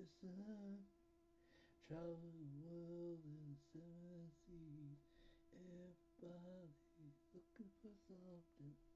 the sun. Travel the world in seven seas. Everybody looking for something.